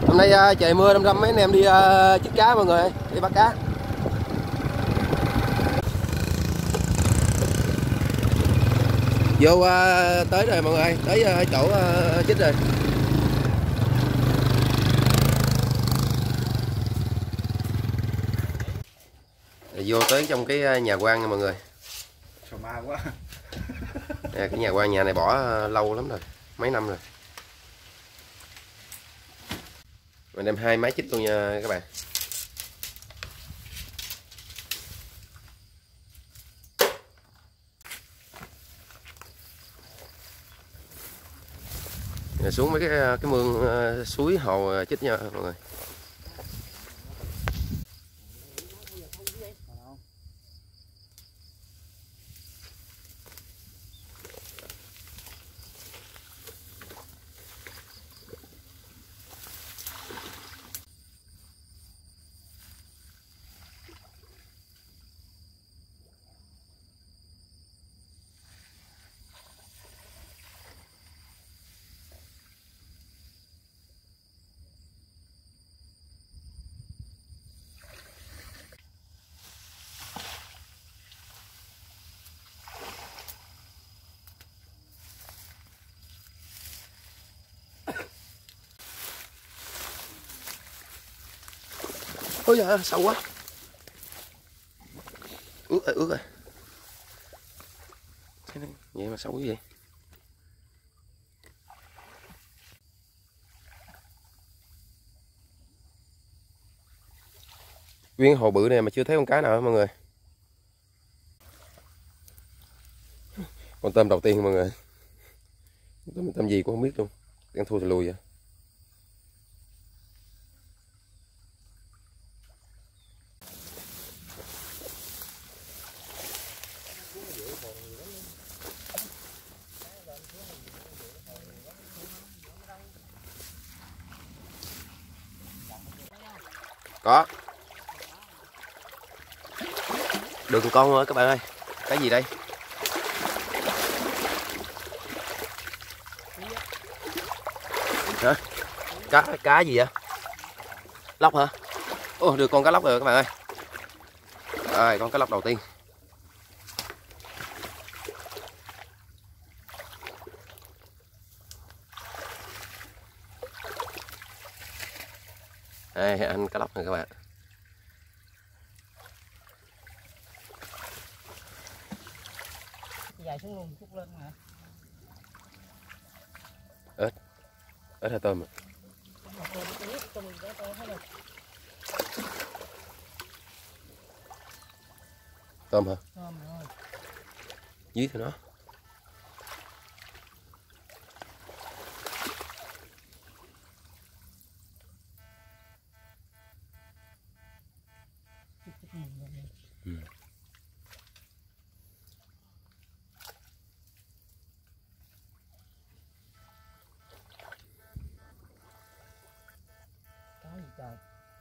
Hôm nay trời mưa đâm đâm mấy anh em đi chích cá mọi người, đi bắt cá. Vô tới rồi mọi người, tới chỗ chích rồi. Vô tới trong cái nhà quan nha mọi người. Sợ ma quá. Cái nhà quan nhà này bỏ lâu lắm rồi, mấy năm rồi. Mình đem 2 máy chích luôn nha các bạn. Rồi xuống mấy cái mương suối hồ chích nha mọi người. Ôi giời, sâu quá. Ướt rồi. Vậy mà sâu cái gì? Nguyên hồ bự này mà chưa thấy con cá nào mọi người. Con tôm đầu tiên mọi người. Tôm gì cũng không biết luôn. Đang thua thì lùi vậy. Có. Được con rồi các bạn ơi. Cái gì đây? Hả? Cá gì vậy? Lóc hả? Ồ, được con cá lóc rồi các bạn ơi. Rồi, con cá lóc đầu tiên. Đây, anh cá lóc này các bạn. Dài xuống luôn, phút lên hả? Ếch hay tôm à? Tôm hả? Tôm rồi. Dưới thì nó. Ừ. Cá gì trời?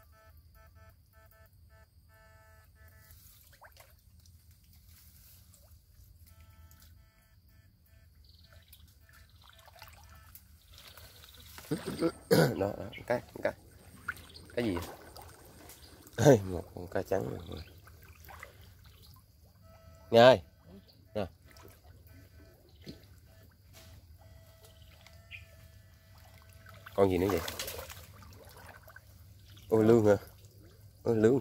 Đó, cái gì? Ê, một con cá trắng này. Nghe ơi. Nè. Con gì nữa vậy? Ôi lương hả? Ôi lương.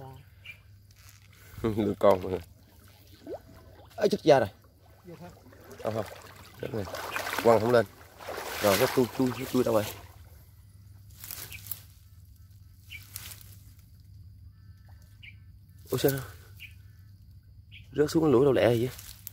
Lương con mọi người. Ấy chết da rồi. Không không. Chết rồi. Quăng không lên. Rồi nó chui đâu rồi? Ủa sao rớt xuống lũi đâu lẹ vậy?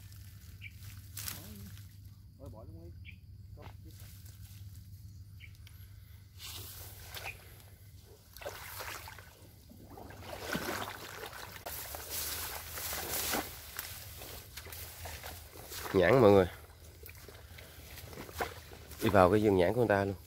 Nhãn mọi người. Đi vào cái vườn nhãn của người ta luôn.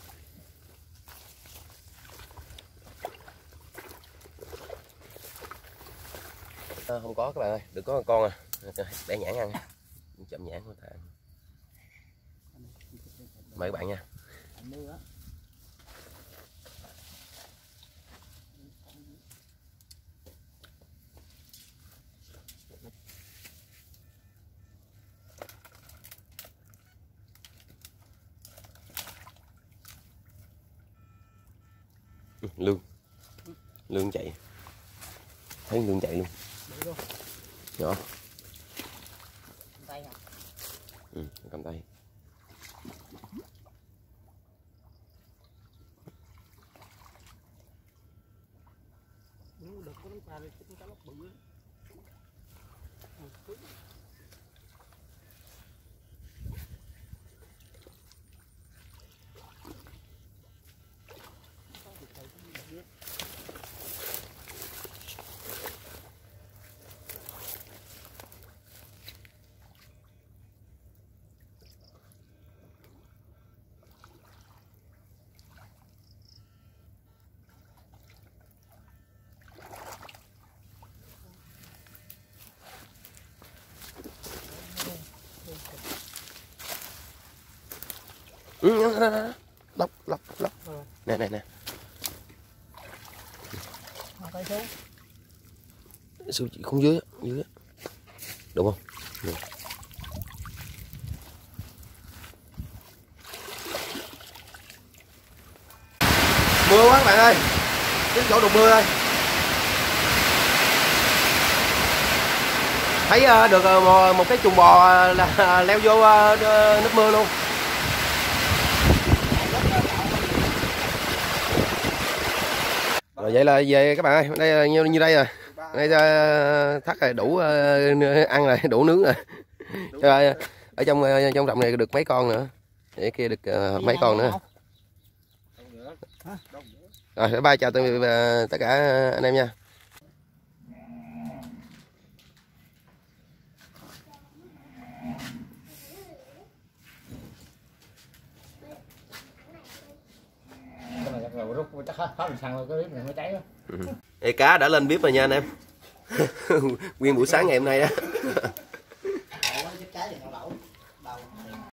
Không có các bạn ơi, đừng có con à. Để nhãn ăn. Chậm nhãn của người ta. Mời các bạn nha. Lương. Lương chạy. Thấy Lương chạy luôn. Nhỏ. Tay hả? Ừ, cầm tay. Được có đánh xa đi, chúng ta lóc bự. Lóc. Nè. Tay xuống. Sao chị không dưới á. Đúng không? Được. Mưa quá các bạn ơi. Đến chỗ đụng mưa ơi. Thấy được một cái chuồng bò là leo vô nước mưa luôn. Rồi vậy là về các bạn ơi, đây là như đây rồi. Đây thắt rồi đủ ăn rồi, đủ nướng rồi. Rồi, ở trong rộng này được mấy con nữa. Vậy kia được mấy con nữa. Rồi, bye chào tất cả anh em nha. Ê, cá đã lên bếp rồi nha anh em. Nguyên buổi sáng ngày hôm nay đó.